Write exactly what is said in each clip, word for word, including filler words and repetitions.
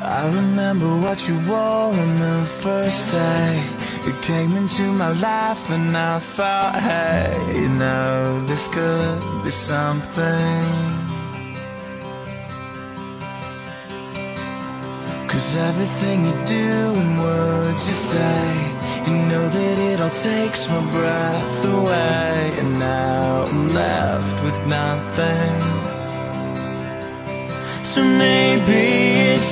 I remember what you wore on the first day you came into my life, and I thought, hey, you know, this could be something. 'Cause everything you do and words you say, you know that it all takes my breath away. And now I'm left with nothing. So maybe it's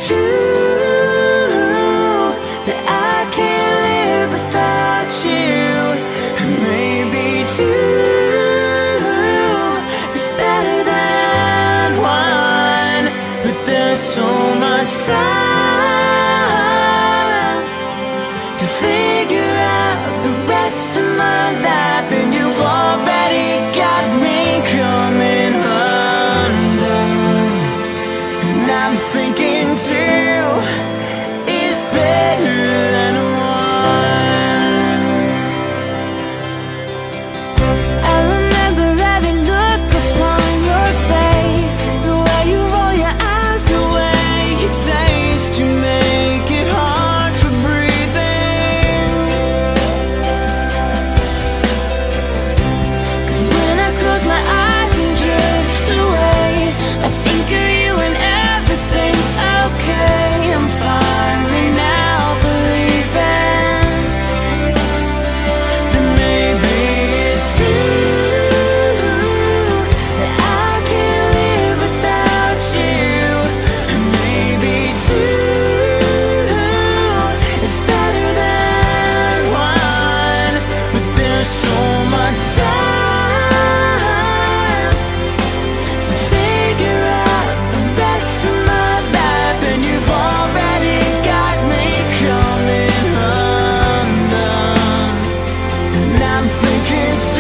true that I can't live without you. And maybe two is better than one. But there's so much time to figure out the rest of my life, and you've already got me coming undone. And I'm thinking two is better than one. I remember every look upon your face, The way you roll your eyes, the way you taste, you make it hard for breathing. 'cause when I close my eyes and drift away, I think of you and everything's okay. I'm finally now believing Then maybe it's true that I can't live without you. And maybe two is better than one. But there's so much time to figure out the rest of my life, and you've already got me coming undone. And I'm thinking